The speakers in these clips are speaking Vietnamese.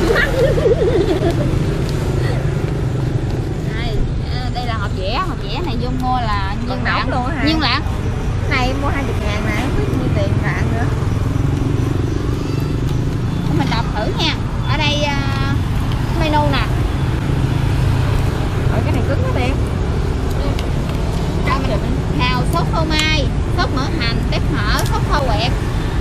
Đây là hộp dẻ này vô mua là nhiêu lạng luôn hả? Nhiêu lạng? Này mua 20.000 nè, không biết nhiêu tiền lạng nữa. Mình đọc thử nha. Ở đây menu nè. Rồi cái này cứng quá đẹp. Hào sốt phô mai, sốt mỡ hành, tép hở, sốt kho quẹt,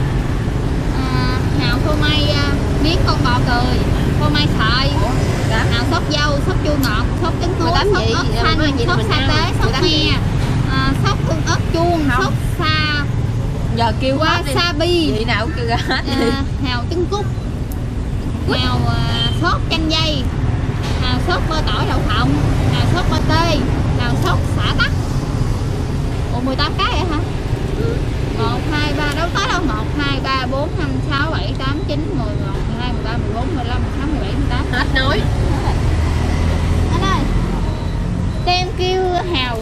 hào phô mai miếng con bò cười, phô mai sợi, hào sốt dâu, sốt chua ngọt, sốt trứng muối, sốt ớt xanh, sốt sa tế, sốt me, sốt tương ớt chuông, sốt sa giờ kêu qua wasabi, vị nào cũng kêu ra hết. hào trứng cút, hào sốt chanh dây, hào sốt bơ tỏi đậu phộng, hào sốt bơ tê, hào sốt xả tắc. Ủa 18 cái vậy hả? 1, 2, 3 đâu tới đâu. 1, 2, 3, 4, 5, 6, 7, 8, 9, 10, 11, 12, 13, 14, 15, 16, 17, 18. Hết nói. Anh ơi, tem kêu hào.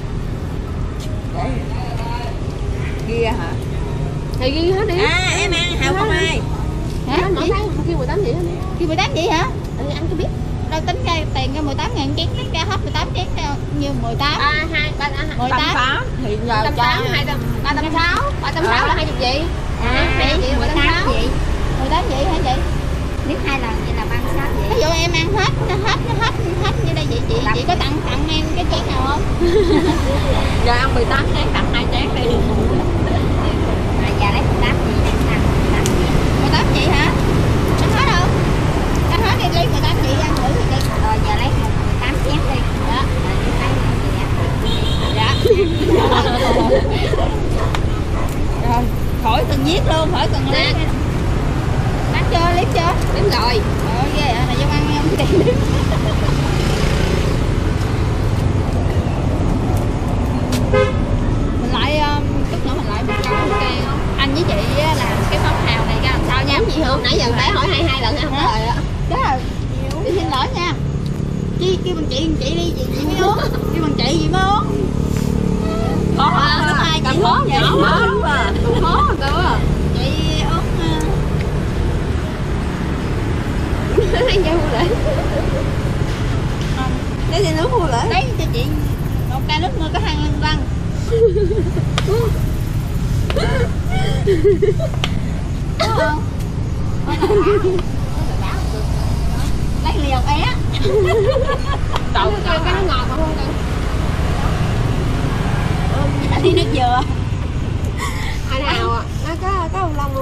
Kia hả? Thì ghi hết đi. Em ăn hào không ai. Hả? Mỗi tháng kêu 18 vậy hết đi. Kêu 18 vậy hả? Anh có biết. Đâu tính ra tiền cái 18.000 chén, tính ra hết 18 chén như 18. 18 thì giờ 180, 360, 360 là 20 vị. 18 vị. 18 vị hả chị? Nếu 2 lần vậy là 36 vậy. Ví dụ em ăn hết như đây chị có tặng em cái chén nào không? Giờ ăn 18 chén tặng 2 chén đi. Rồi giờ lấy 18 vị. 18 chị hả? Ăn hết không? Ăn hết đi, lấy 18 chị ăn thử đi chị. Rồi giờ lấy 18 chén đi. Dạ. Dạ. Rồi, khỏi cần viết luôn, khỏi cần lấy. Ăn chưa, liếm chưa? Đến rồi. Ghê này vô ăn không chị. Mình lại chút nữa mình lại một câu ok không? Anh với chị làm cái món hào này ra làm sao nha? Gì không? Nãy giờ bé hỏi 22 lần không có lời á. Đó là chị xin lỗi nha. Kêu bằng chị đi, chị mới uống. Kêu bằng chị mới uống. Khó Đúng rồi, cầm chị khó uống vậy. nhỏ quá đúng à. Khó cơ á. Chị uống Anh cho lễ. Lấy gì nước mua lễ. lấy cho chị một ca nước mưa có hăng lân lân. Đúng không? Lấy liều é. Cậu cái nó ngọt mà không cần. Anh đi nước dừa. Anh nào à? Nó có ông Long không?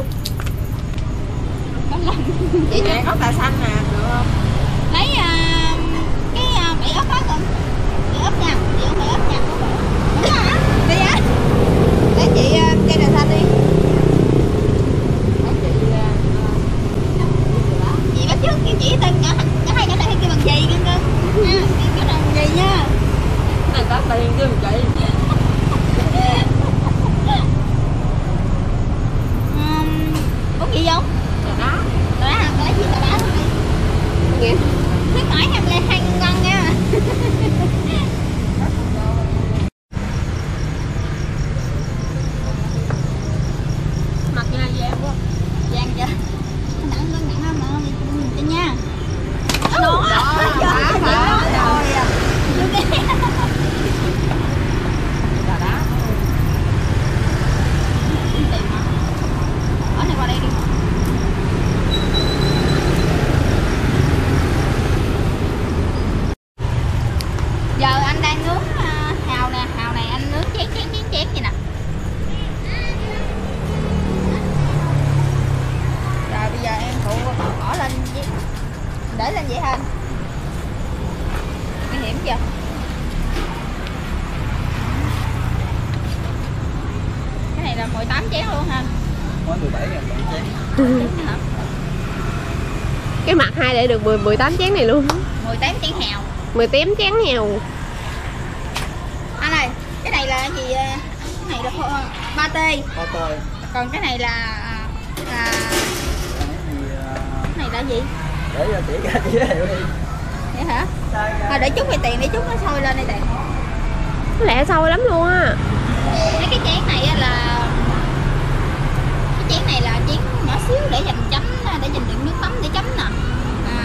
Có lần. Chị nè có tà xanh nè, được không? Lấy cái bị ớt đó con. Bị ớt nha, chị uống bị ớt nha. Đúng hả? Đi á. Lấy chị cây đào xanh đi. Chị bắt trước kêu chị tên nhỏ hai nhỏ này kêu bằng gì cưng cưng. Nha, kêu bằng gì nha. Này có tiền chứ chị. Uống gì không? Đó. Tao đá hả? Tao lấy gì tao đá luôn đi. Nghe. Nước tỏi em lên 2 ngon nha. Mặt như là vàng quá. Vàng chưa? Nặng không cho nha. Đó. Ở này qua đây đi. Giờ anh đang nướng hào nè, hào này anh nướng chén vậy nè. Rồi bây giờ em phụ bỏ lên để lên vậy thôi. Nguy hiểm chưa? Cái này là 18 chén luôn ha. Mới 17.000 chén. Cái mặt hai để được 18 chén này luôn. 18 chén hào. 18 chén heo. Anh ơi, cái này là gì? Cái này là pate. Pate. Còn cái này là Cái cái này là gì? để cho chị ra chị giới thiệu đi. Vậy hả? Thôi để chút về tiền để chút nó sôi lên đi tiền. Nó lẹ sâu lắm luôn á. Mấy cái chén này là chén nhỏ xíu để dành chấm, để dành đựng nước mắm để chấm nè.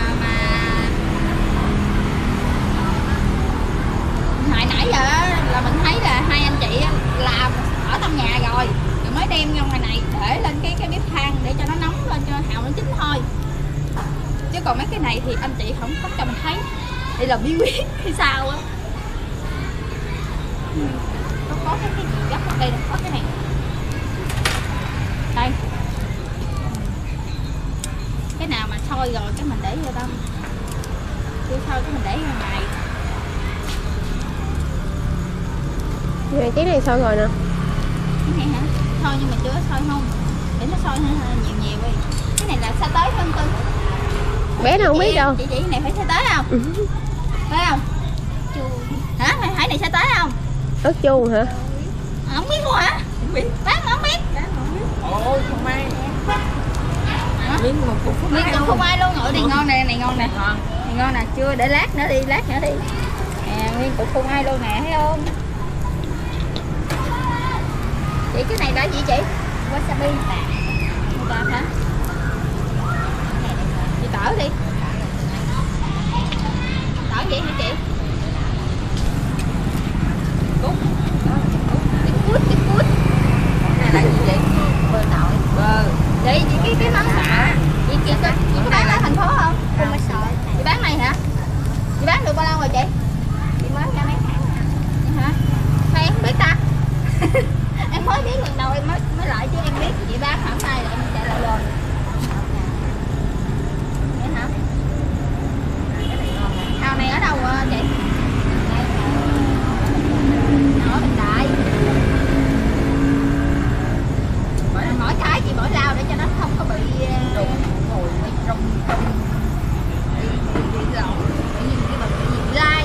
để lên cái bếp than để cho nó nóng lên cho hàu nó chín thôi. Chứ còn mấy cái này thì anh chị không có cho mình thấy. Đây là bí quyết hay sao á. Có cái gì gấp ở đây, có cái này. Đây. Cái nào mà sôi rồi cái mình để vô đâu. Chưa sôi cái mình để ra ngoài. Cái này sôi rồi nè. Cái này hả? Sôi nhưng mà chưa sôi không. Để nó sôi nhiều nhiều đi. Cái này là sa tế phân cưng. Bé nào không biết đâu. Chị này phải sa tế không? Phải không? Hả? Hải này sa tế không? Ớt chuông hả? Không biết luôn hả? Không biết. Bán mà không biết. Ôi không may. Miếng một cục không ai luôn. Ở đây ngon nè, này ngon nè. Này ngon nè, chưa để lát nữa đi, lát nữa đi. Nè, nguyên cục không ai luôn nè, thấy không? Chị cái này là gì chị? Wasabi. Tạm hả? Chị tỏi đi. Tỏi vậy hả chị? Cút. Cái cút. Cái này là gì vậy? Bơ tỏi. Bơ. Vậy chị cái món xả. Chị có bán ở thành phố không? Không có sợ. Chị bán này hả? Chị bán được bao lâu rồi chị? Chị mới ra mấy tháng hả? Sao em không biết ta? Em mới biết lần đầu em mới lại chứ em biết chị bán hẳn nay là em chạy lại rồi. Vậy hả? Hào này ở đâu chị? Ở Bình Đại. Mỗi cái chị bỏ lao để cho nó không có bị rụng mùi rung bị lộn bị lai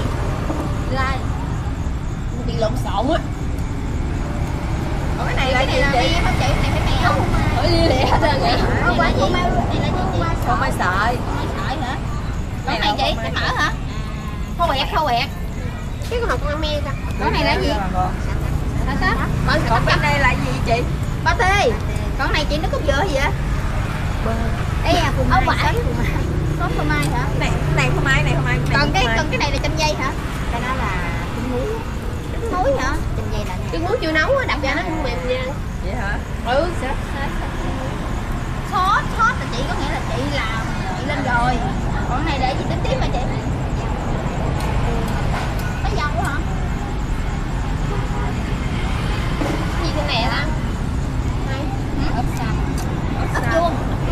bị lộn xộn á. Cái này là gì không chị? Này phải mèo. Ủa lia lịa hết trơn vậy. Không quá gì. Này là gì chị? Không mai sợi. Mai sợi hả? Cái này chị, cái mỡ hả? Khô quẹt. Cái con hộp con me kìa. Con này là gì? Còn bên đây là gì chị? Pate. Con này chị nó cốt dừa gì vậy? Ê à, phô mai. Có phô mai hả? Này phô mai, Còn cái này là chanh dây hả? Cái đó là trứng muối. Trứng muối hả? Chanh dây là nè. Trứng muối chưa nấu á, đập ra nó không mềm nha. Vậy hả? Ừ. Sốt là chị có nghĩa là chị làm chị lên rồi. Còn này để gì tính tiếp mà chị? Có dầu hả? Gì thế này hả? Ớt xanh. Ớt chuông.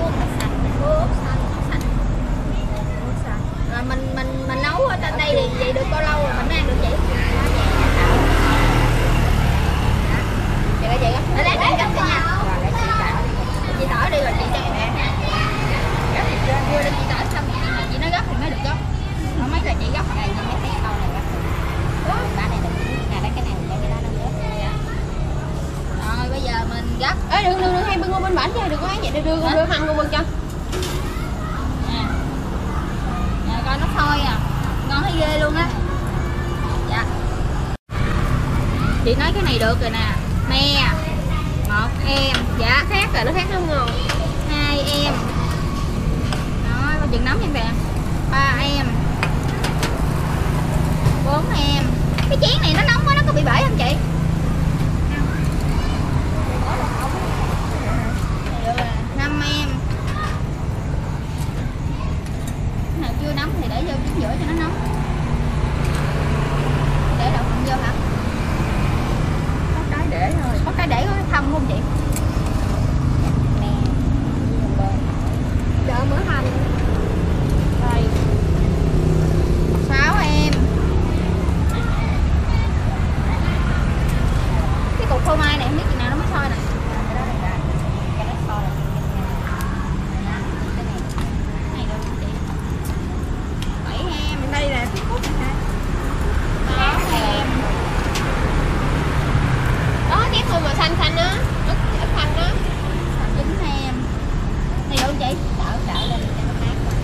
Rồi mình nấu ở trên đây thì vậy được bao lâu rồi mình mới ăn được chị? Chị đã vậy gấp. Để lát em gấp cho nha. Chị tỏi đi rồi chị cho em. Gấp thì chưa đi chị tỏi xong rồi chị nói gấp thì mới được gấp. Không mấy là chị gấp này nhưng mấy cái câu này gấp. Ba này là cái này mình cái đó nó gấp. Rồi bây giờ mình gấp. Ê đừng hay bưng qua bên bển nha, đừng có ấy vậy đưa khăn qua bên cho. Nè coi nó sôi à. Ngon thấy ghê luôn á. Dạ. Chị nói cái này được rồi nè. Me. 1 em. Dạ Khác rồi, nó khác nó không ngon. 2 em. Rồi bao chừng nóng nha bạn. 3 em. 4 em. Cái chén này nó nóng quá, nó có bị bể không chị? 5 em. Cái nào chưa nóng thì để vô chén giữa cho nó nóng. Để đậu phộng vô hả? Có cái để thôi. Có cái để có thông không chị? Nè. Đỡ mỡ hành. Đây. 6 em. Cái cục phô mai này không biết chừng nào nó mới sôi nè. Cái đó sôi là cái này đâu chị? 7 em. Đây là cái cúc hả? 8 em. Đó cái thôi mà xanh á, ớt xanh đó. 9 em. Này đâu chị? Đỡ lên cho nó mát qua.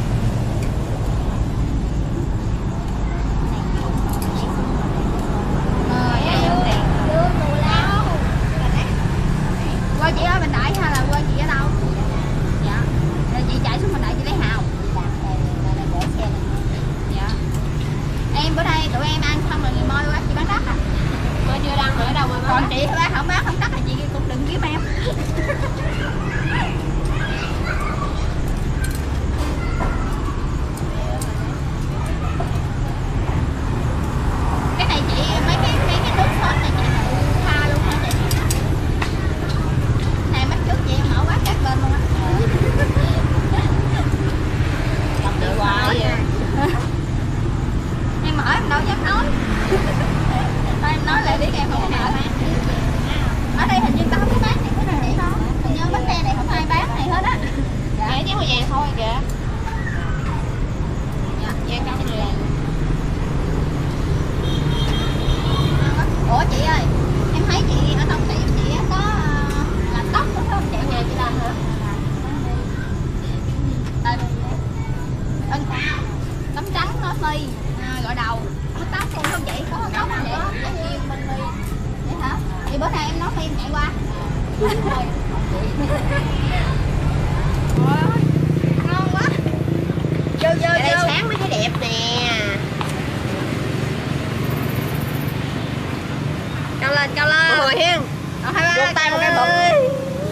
Qua chị ở Bình Đại hay là qua chị ở đâu? Dạ. Rồi chị chạy xuống Bình Đại chị lấy hào. Dạ. Em bữa nay tụi em ăn xong rồi ngày mai qua chị bán đất à? Mà chưa đăng ở đâu mà còn chị bác không cắt là chị cũng đừng kiếm em. Cái này chị mấy cái nước sốt này chị pha luôn hả chị? Này mấy trước chị mở quán các bên luôn á. Cầm đi hoài vậy. Em mở em đâu dám nói. Thôi em nói lại biết em không mở. Ở đây hình như tao không có bán này cái này đâu. Hình như bánh xe này không ai bán này hết á. Dạ chứ có vàng thôi kìa. Dạ, vàng không thì vàng. Ủa chị ơi, em thấy chị ở trong tiệm chị có làm tóc đúng không chị? Ở nhà chị làm hả? Tấm trắng nó mi gội đầu có tóc luôn không chị? Có tóc không chị? Vậy hả? Thì bữa nay em nói em chạy qua. Ôi ơi, ngon quá. Vô Ở đây sáng mới thấy đẹp nè. Cao lên. Ngồi hen. Rút tay một cái bụng.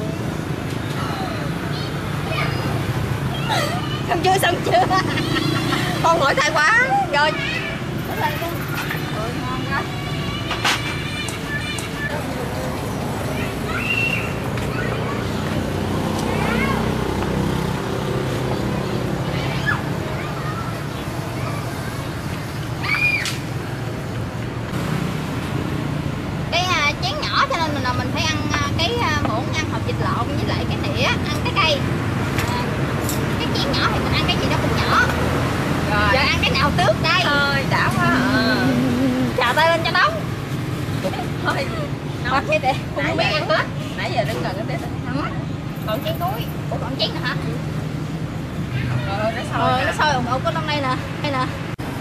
Xong chưa? Con hỏi tay quá. Rồi. Ngon quá. Cái chén nhỏ cho nên mình phải ăn cái muỗng ăn hộp vịt lộn với lại cái nĩa ăn cái cây. Cái chén nhỏ thì mình ăn cái gì đó cũng nhỏ. Rồi. Giờ ăn cái nào trước đây? Ơi, đã quá à. Chà tay lên cho nóng. Thôi. Nóng thế để Không biết ăn hết. Nãy giờ đứng gần cái bếp. còn chén cuối. Ủa còn chén nữa hả? Rồi nó sôi. Nó sôi ủng ủng có trong đây nè. Đây nè.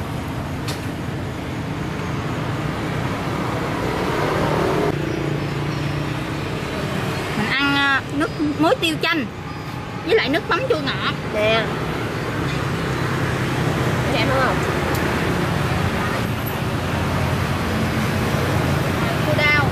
Mình ăn nước muối tiêu chanh với lại nước mắm chua ngọt Nè. Đẹp không? cua đao.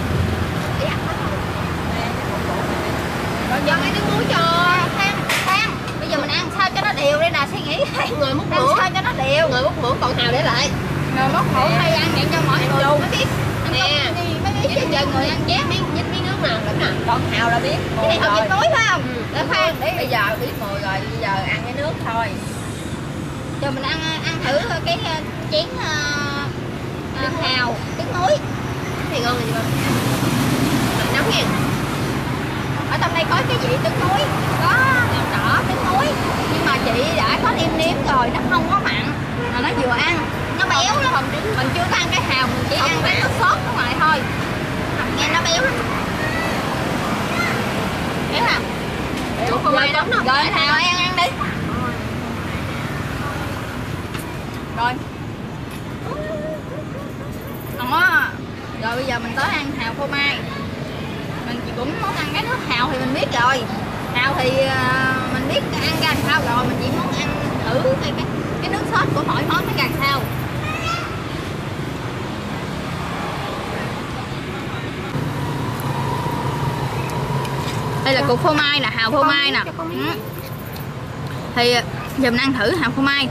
Rồi giờ mấy nước muối cho than. Bây giờ mình ăn sao cho nó đều đây nè, suy nghĩ Người múc ăn muỗng. sao cho nó đều. Người múc muỗng còn Hào để lại. Rồi móc muỗng hay ăn vậy cho mọi người Luôn. mới biết. Ăn Nè. không thì mới biết chứ giờ người ăn chén. Miếng nước nào lắm nè. Còn Hào là biết. Cái này hộp vịt muối phải không? Để khoan để Bây giờ biết mùi rồi, bây giờ ăn cái nước thôi. giờ mình ăn thử cái chén hào trứng muối. Thì ngon rồi chị con. Nóng nha. Ở trong đây có cái vị trứng muối, có đậu đỏ trứng muối, nhưng mà chị đã có nêm rồi, nó không có mặn mà nó vừa ăn nó béo lắm. Mình chưa có ăn cái hào, mình chỉ ăn cái nước sốt ở ngoài thôi, nghe nó béo lắm. Béo không? Chủ không ai đóng đâu. Rồi hào ăn đi. Rồi đó. Rồi bây giờ mình tới ăn hào phô mai. Mình cũng muốn ăn cái nước hào thì mình biết rồi. Hào thì mình biết ăn ra làm sao rồi, mình chỉ muốn ăn thử cái nước sốt của mỗi món nó ra làm sao. Đây là cục phô mai nè, hào phô mai nè. Thì giờ mình ăn thử hào phô mai.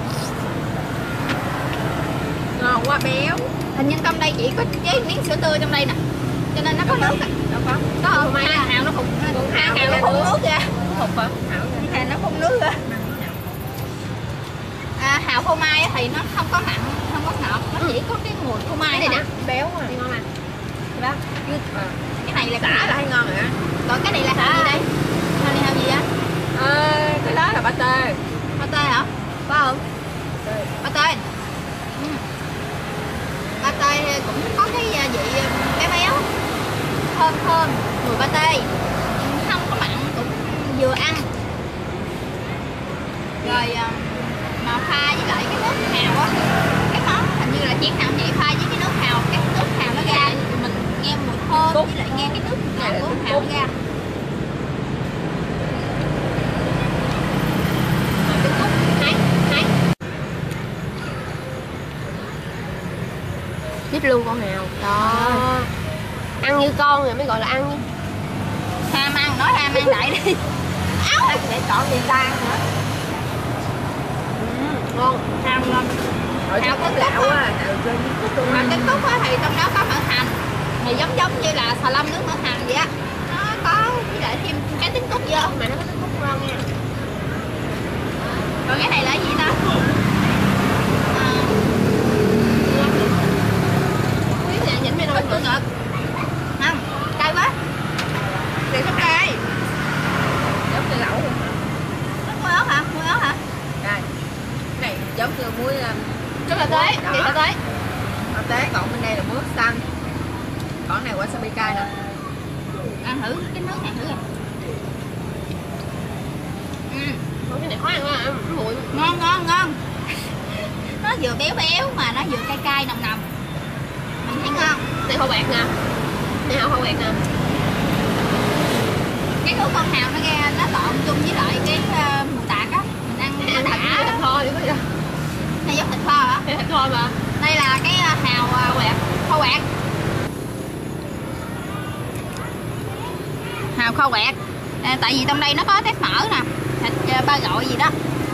Ngon quá béo. Hình như trong đây chỉ có chế miếng sữa tươi trong đây nè, cho nên nó có nước. Đâu có. Có không? Hào nó phun hào nó phun nước ra. Thục hả? Hào nó phun nước ra. Hào phô mai thì nó không có mặn, không có ngọt, nó chỉ có cái mùi phô mai Cái thôi. này nè, béo à. Ngon à. Đó. Cái này là Xả là hay ngon rồi á. Còn cái này là hào gì đây? Hào này hào gì á? Cái đó là pate. Pate hả? Có không? Pate. Pate cũng có cái vị béo béo, thơm, mùi pate, không có mặn, cũng vừa ăn. Rồi mà pha với lại cái nước hào á, cái món hình như là chén nào vậy pha với cái nước hào nó ra mình nghe mùi thơm với lại nghe cái nước ngọt của hào ra. Giúp luôn con hào. Đó. Ăn như con rồi mới gọi là ăn chứ. Ham ăn, nói ham ăn đại đi. Áo để chọn gì ta nữa. Ngon. Ham ngon. Hào cái lão á, hào cái cúc á thì trong đó có mỡ hành. Thì giống như là xà lông nước mỡ hành vậy á. Nó có với lại thêm cái trứng cút vô mà nó có trứng cút ngon nha. Còn cái này là cái gì ta? Quý nhà nhỉnh mày nói Bánh ngọt. Không, cay quá. Thì không cay. Giống như lẩu luôn. Nó muối ớt hả? Muối ớt hả? Đây. Cái này giống như muối Rất là tới, đỏ. vậy là tới. Thực tế còn bên đây là muối xanh. Còn này wasabi cay nè. Ăn thử cái nước này thử rồi. cái này khó ăn quá, ăn nguội. Ngon ngon ngon. Nó vừa béo béo mà nó vừa cay cay nồng nồng. Mình thấy ngon. Này kho bạc nè. Này hào kho bạc nè. Cái của con hào nó ra nó trộn chung với lại cái mù tạt á. Mình ăn nó Ăn đã. thịt kho thì có gì đâu. Này giống thịt kho hả? Thịt kho mà. Đây là cái hào quẹt, kho quẹt. Hào kho quẹt. Tại vì trong đây nó có tép mỡ nè, thịt ba gọi gì đó.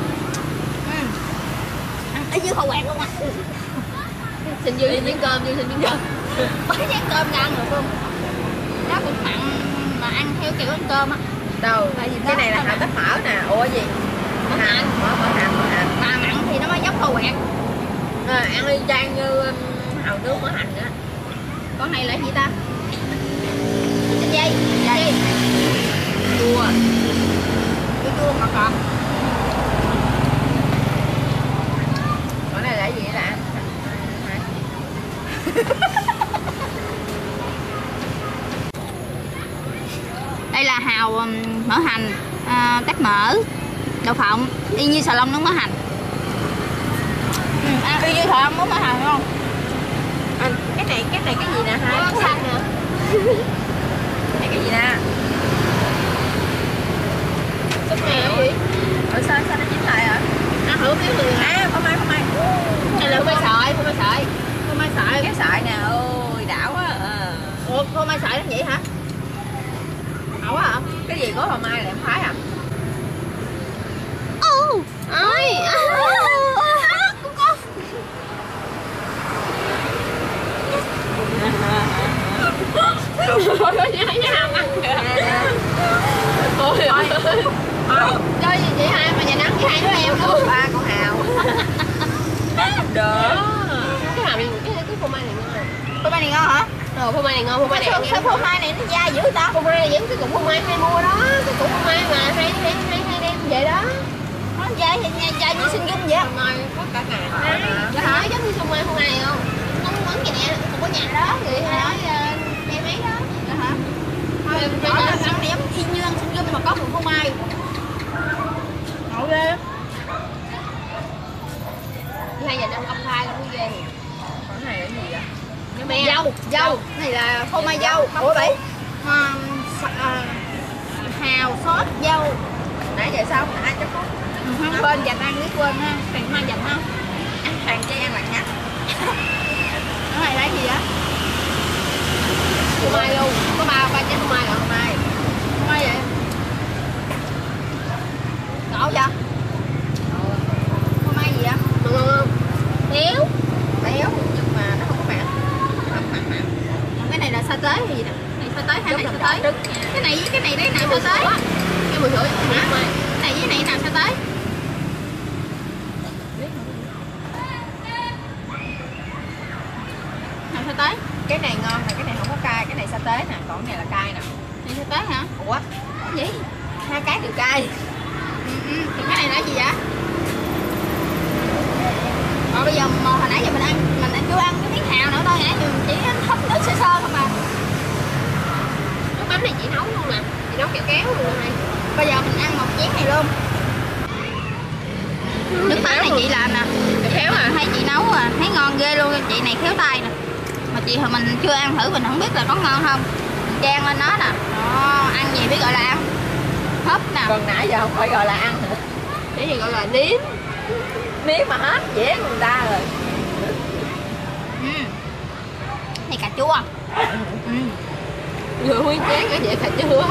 Ăn ở dưới kho quẹt luôn á. Xin dư miếng cơm, dư xin miếng cơm. Mới chén cơm ra ăn được luôn. Đó cũng mặn mà ăn theo kiểu ăn cơm á. Đâu, cái này là hào tách mỡ nè. Ủa gì? Mỡ hành. Mỡ hành. Mà mặn thì nó mới giống kho quẹt. Ăn y chang như hào nước mỡ hành á. Con này là gì ta? Chanh dây. Dây. Chua. Chua ngọt ngọt. Còn này là cái gì vậy ta? Đây là hào mỡ hành, tép mỡ, đậu phộng, y như xà lông nước mỡ hành. Ăn y như xà lông nước mỡ hành không? Cái này cái gì nè hai? Có xanh nè. Này cái gì nè? Súp mè hả chị? Sao nó chín lại hả? Ăn thử miếng người hả? Phô mai. Này là phô mai sợi, phô mai sợi. Phô mai sợi. Cái sợi nè, ôi đảo quá. Ủa, phô mai sợi nó vậy hả? Ảo quá hả? Cái gì có phô mai là em phái à? Ôi, Cũng có. Ôi, nhá hàm ăn kìa. Ôi ơi. Chơi gì chị hai mà nhà nắng với hai đứa em luôn. Ba con hào. Đó. Cái hàm này, cái phô mai này ngon rồi. Phô mai này ngon hả? Phô mai này ngon, phô mai này ăn Sao phô mai này nó da dữ ta? phô mai này giống cái củ phô mai hay mua đó, cái củ phô mai mà hay đem về đó. Nó da như sinh dung vậy. Phô mai có cả ngày hả? Nó nói giống như phô mai này không? Nó quấn vậy nè, cũng có nhà đó người hay nói em ấy đó. Dạ hả? Thôi nhỏ là ăn này giống y như ăn sinh dung mà có mùi phô mai. Ngộ ghê. Hai giờ ăn công khai cũng ghê. Con này là cái gì vậy? Mè dâu. Này là phô mai dâu. Ủa vậy? Hào sốt dâu. Nãy giờ sao ai cho con? Quên dành ăn biết quên ha. Bạn mai dành không? Ăn hàng chay ăn lạc nhắc. Cái này là cái gì vậy? Phô mai luôn, có ba trái phô mai rồi. Phô mai. Phô mai vậy? Ngộ chưa? Phô mai gì vậy? Ngon không? Béo. Béo nhưng mà nó không có mặn. Mặn. Cái này là sa tế hay gì nè? Này sa tế hay này Giống sa đồng tế? trứng. Cái này với cái này đấy nào sa tế? Cái mùi rưỡi. Hả? Cái này với này nào sa tế? Nào sa tế? Cái này ngon mà cái này không có cay, cái này sa tế nè, còn cái này là cay nè. Này sa tế hả? Ủa? Cái gì? Hai cái đều cay. Thì cái này là gì vậy? Rồi bây giờ mà hồi nãy giờ mình chưa ăn cái miếng hào nữa thôi, nãy giờ mình chỉ hấp nước sơ sơ thôi mà. Nước mắm này chị nấu luôn nè. Chị nấu kéo kéo luôn này. Bây giờ mình ăn một chén này luôn. Nước mắm này chị làm nè. Khéo à. Thấy chị nấu à, thấy ngon ghê luôn, chị này khéo tay nè. Mà chị hồi mình chưa ăn thử mình không biết là có ngon không. Mình chan lên nó nè. Đó, ăn gì biết gọi là ăn. Hấp nè. Còn nãy giờ không phải gọi là ăn nữa. Cái gì gọi là nếm. Nếu mà hết dễ người ta rồi. Này cà chua. Vừa nguyên chén ở vậy cà chua.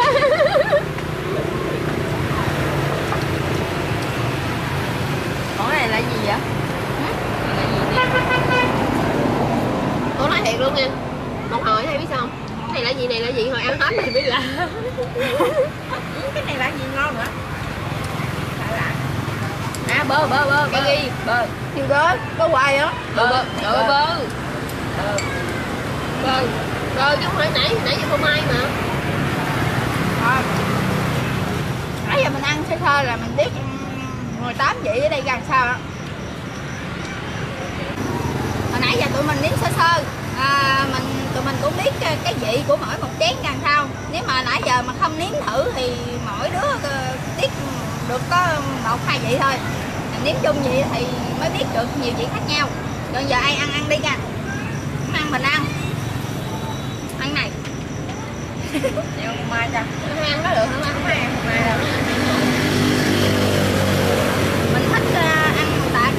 Còn cái này là gì vậy? Tôi nói thiệt luôn nha. Một hồi hay biết sao không? Cái này là gì, này là gì, hồi ăn hết thì biết là. Cái này là gì ngon nữa? À bơ cái gì? Bơ. Thì bơ hoài á. Bơ chứ không phải nãy giờ phô mai mà. Nãy giờ mình ăn sơ sơ là mình biết 18 vị ở đây gần sao á. Hồi nãy giờ tụi mình nếm sơ sơ, tụi mình cũng biết cái vị của mỗi một chén gần sao. Nếu mà nãy giờ mà không nếm thử thì mỗi đứa biết được có 1-2 vị thôi. Mình nếm chung vậy thì mới biết được nhiều vị khác nhau. Rồi giờ ai ăn đi nha. Không ăn mình ăn. Ăn này. Đeo mai cho. Ăn đó được không ăn? Không ăn mai đâu. Mình thích ăn mù tạt.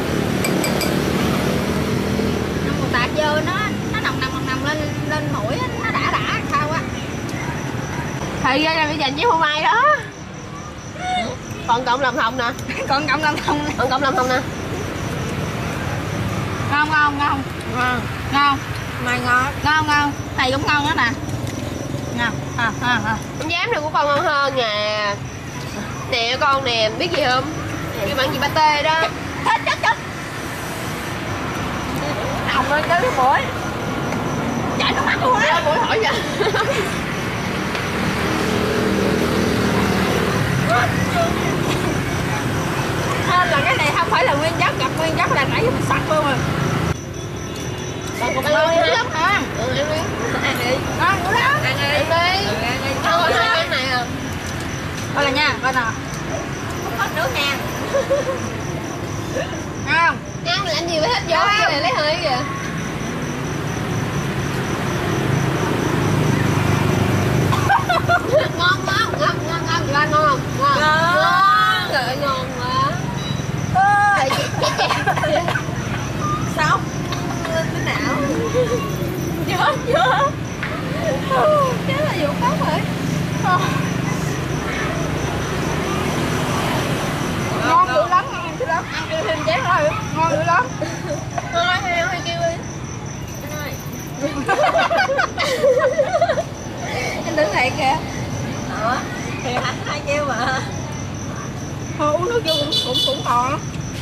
Ăn mù tạt vô nó nồng lên mũi nó đã sao á. Thì ra là phải dành với phô mai đó. Còn cộng lòng hồng nè. Còn cộng lòng hồng nè. Còn cộng lòng hồng nè. Ngon. Mai ngon. Này cũng ngon đó nè. Ngon. Con dám này của con ngon hơn nè. Nè con nè, biết gì không? Cái bạn gì pate đó. Chết. Nồng lên cái mũi. Chảy nước mắt luôn á. Mũi hỏi vậy. Là cái này không phải là nguyên chất, gặp nguyên chất là nãy giờ mình sặc luôn rồi. Còn còn Ngon ăn dữ đi lắm hả? ăn đi. Ăn đi. Ngon dữ lắm. Ăn đi. Ăn đi. Ăn đi. Thôi hai cái này à. Coi là nha, coi nè. Không có nước nha. Ngon. Ăn làm gì phải hết vô cái này lấy hơi kìa. Ngon chị ba ngon không? Ngon. Trời ơi ngon quá. Sao? Cái nào? Chưa. Chết là vụ khóc rồi. Ngon dữ lắm, ngon dữ lắm. Ăn kêu thêm chén thôi. Ngon dữ lắm. Thôi hay kêu đi. Anh đứng lại kìa. Thì hắn hai kêu mà. Thôi uống nước vô cũng còn.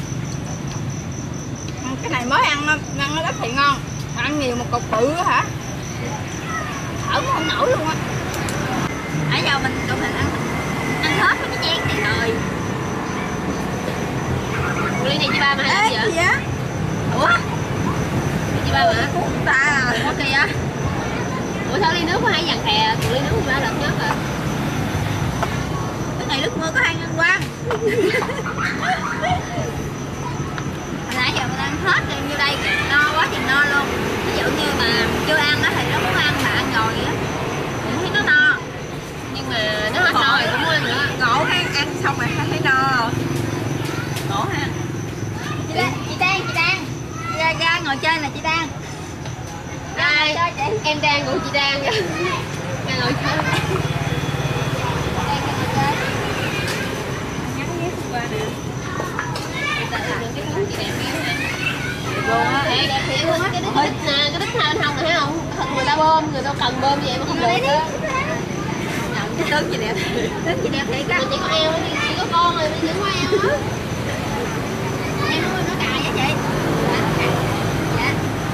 Cái này mới ăn nó rất thì ngon. Ăn nhiều một cục bự á hả? Thở không nổi luôn á. Nãy giờ tụi mình ăn hết cái chén này rồi. Ly này chị ba mà hay làm gì vậy? Ủa? Chị ba mà. Ta à? Có kìa. Ủa sao ly nước có hai dàn thè, còn ly nước của ba lật nhất à? Cái này nước mưa có hai ngân quan. Nãy giờ mình ăn hết rồi như đây no quá thì no luôn. Ví dụ như mà chưa ăn á thì nó muốn ăn mà ăn rồi á thì thấy nó no. Nhưng mà nó hết no rồi cũng muốn ăn nữa. Ngộ ha, ăn xong rồi thấy no. Khổ ha. Chị Đan. Ra ngồi chơi nè chị Đan. Ai? Em đang của chị Đan kìa. Đang ngồi chơi. Nhắn với qua nè. Cái món chị đẹp kia ha. Luôn á. Ê, đẹp thiệt luôn á, cái đít nè, cái đít hai bên hông nè thấy không? Người ta bơm, người ta cần bơm vậy mà không được á. Nhận cái tướng gì đẹp. Tướng gì đẹp thiệt á. Mà chỉ có eo thôi, chỉ có con rồi mới giữ có eo á. Em nó cài vậy chị. Dạ.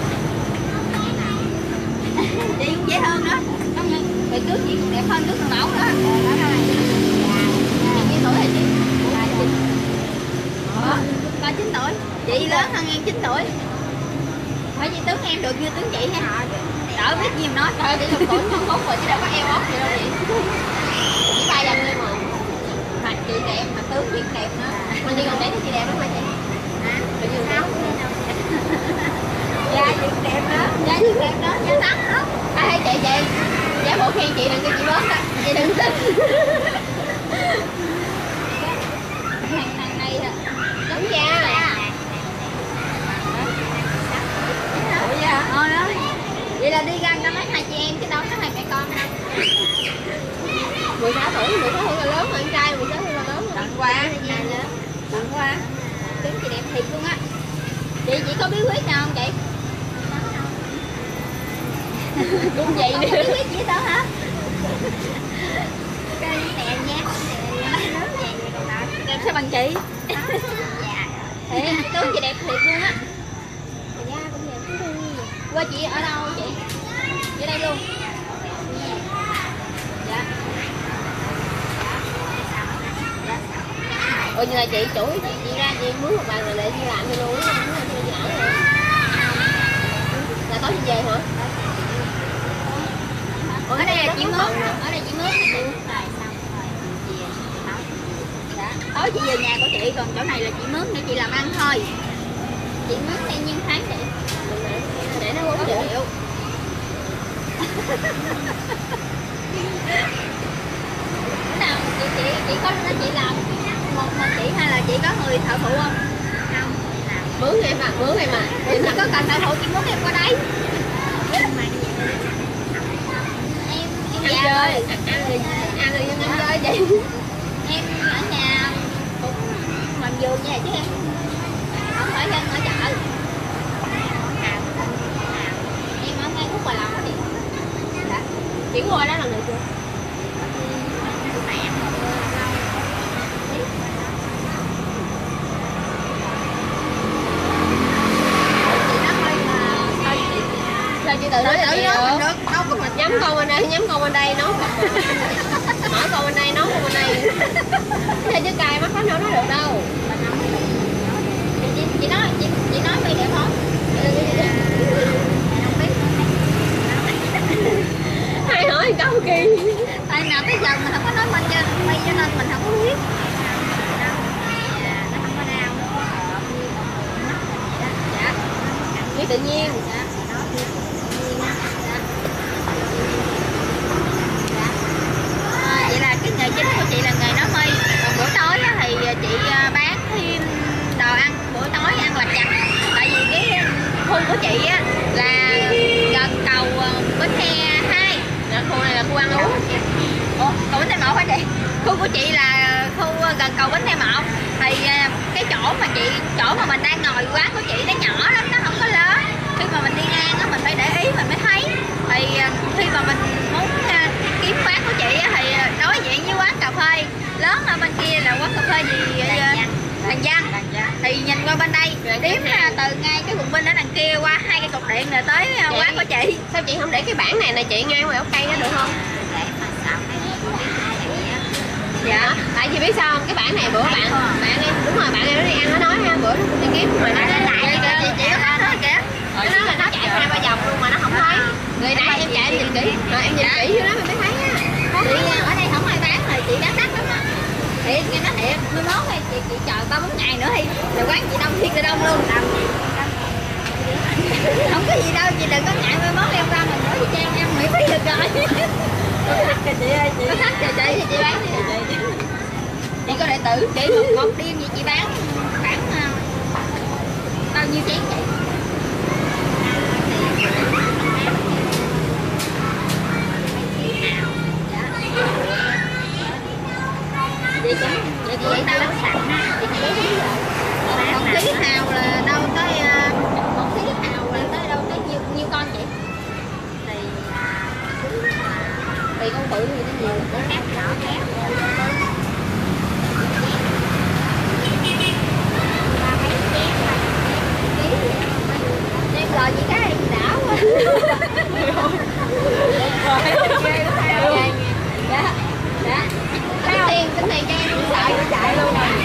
Chị cũng dễ hơn đó. Không như hồi trước chị còn đẹp hơn trước con mẫu đó. Chị nhiêu tuổi hả chị? 39 tuổi. Chị lớn hơn em 9 tuổi. Phải chị tướng em được như tướng chị ha. Đỡ biết nhiều nói. Thôi chị dùng tuổi không ốc rồi chứ đâu có eo ốc gì đâu chị. Chỉ 3 dặm thôi mà. Mặt chị đẹp mà tướng chị đẹp nữa. Mà chị còn để chị đẹp lắm mà chị. Hả? Tự nhiên Sao? Da chị cũng đẹp đó. Da chị đẹp đó, da trắng đó. Ai thấy chị giả bộ khen chị đừng cho chị bớt á. Chị đừng tin. Thằng này Đúng da. Ủa dạ? Đó. Vậy là thiệt luôn á. Chị có bí quyết nào không chị? Cũng vậy Không đi. có bí quyết gì đâu hả? Cái nè nha. Đẹp sao bằng chị? Thiệt, tướng chị đẹp thiệt luôn á. Quê chị ở đâu chị? Ở đây luôn. Dạ. Ủa như là chị chủ chị ra chị mướn một bàn rồi để chị làm cho luôn á, chị làm rồi. Là tối chị về hả? Ở đây là chị mướn, ở đây chị mướn dạ. Tối chị về nhà của chị, còn chỗ này là chị mướn để chị làm ăn thôi. Chị mướn theo nhiên tháng chị. Để nó 4 triệu. Nào chị có nói chị làm một mình chị hay là chị có người thợ phụ không? Không, Mướn em à, mướn em à. em chỉ có cần thợ phụ chị mướn em qua đây. Em Ăn già chơi, rồi. ăn thì ăn chơi chị. Em ở nhà cũng làm vườn nha chứ em không phải dân ở chợ. Em ở ngay khúc Hòa Lộc á chị. Dạ. Chuyển qua đó lần này chưa? Sao chị tự nói Tự vậy nói được? mình được, đâu có mình Nhắm con bên đây, nhắm con bên đây nấu. Mở con bên đây nấu con bên đây. Thế chứ cài mắt nó nói được đâu. chị nói mày đẹp không? Hay hỏi câu kỳ. Tại nào tới giờ mình không có nói mày cho nên mình không có biết. Nó không có đau, nó có hợp như dạ. Như tự nhiên. Dạ. Vậy là cái nghề chính của chị là nghề nấu mì. Còn buổi tối thì chị bán thêm đồ ăn buổi tối ăn lặt vặt. Tại vì cái khu của chị là gần cầu Bến Tre 2. Khu này là khu ăn uống. Ủa, cầu Bến Tre 1 hả chị? Khu của chị là khu gần cầu Bến Tre 1. Thì cái chỗ mà mình đang ngồi quán của chị nó nhỏ lắm, nó không có lớn. Khi mà mình đi ngang á mình phải để ý mình mới thấy. Thì khi mà mình muốn kiếm quán của chị thì đối diện với quán cà phê lớn ở bên kia là quán cà phê gì Làng Văn. Thì nhìn qua bên đây đếm từ ngay cái bụng bên ở đằng kia qua 2 cây cột điện rồi tới quán của chị. Sao chị không để cái bảng này chị ngay ngoài gốc cây đó được không? Dạ. Tại vì biết sao không? Cái bảng này bữa bạn em đúng rồi, bạn em nó đi ăn nó nói ha, bữa nó cũng đi kiếm mà nó lại chị có nói đó kìa. nó nói là nó chạy 2-3 vòng luôn mà nó không thấy. Người nãy em chạy em nhìn kỹ, rồi em nhìn kỹ vô đó mình mới thấy á. Chị ở đây không ai bán rồi, chị bán đắt lắm á. Thiệt, nghe nói thiệt, mới mốt thì chị chờ 3-4 ngày nữa thì là quán chị đông thiệt là đông luôn. Không có gì đâu, chị đừng có ngại mai mốt em ra mình nói chị cho em miễn phí được rồi. Chị ơi, chị có khách chờ chị thì chị bán đi. Chị có đệ tử, chị một đêm vậy chị bán khoảng bao nhiêu chén vậy? Chị cũng đâu sẵn á, chị chỉ lấy gì rồi. Một ký hào là đâu tới một ký hào là tới đâu tới nhiêu con chị? Tùy con bự thì nó nhiều, con khác nhỏ khác. Em lời chị cái này đã quá. Dạ. Dạ. Tính tiền cho em cũng sợ nó chạy luôn rồi.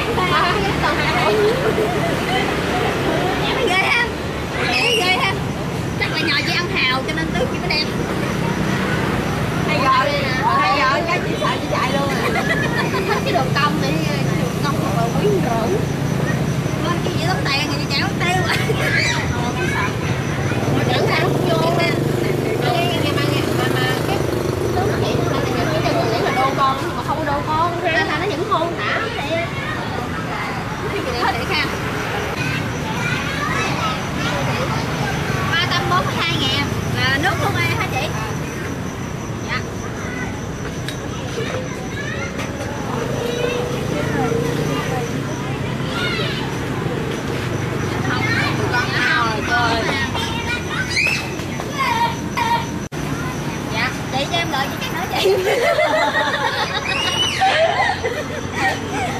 Em ghê ha. Em ghê ha. Chắc là nhờ chị ăn hào cho nên tướng chị mới đẹp. Hay gọi đi nè. Hay gọi cái chị sợ chị chạy luôn à. Cái đồ công này, đồ công mà quý rượu. Lên cái gì tấm tiền thì chị chạy mất tiêu rồi. Mà chẳng sao lúc vô nè. Mà cái tướng chị nó lại là những cái chân nghĩ là đô con mà không có đô con. Thế là nó những hôn hả? Cái gì để ha. 342.000 là nước luôn em hả chị? Dạ. chị cho em đợi chị cái nữa chị.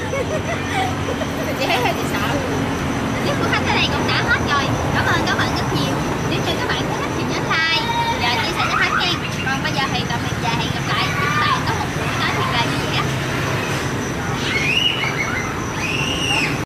Chị thấy hơi chị sợ. Clip của khách tới đây cũng đã hết rồi. Cảm ơn các bạn rất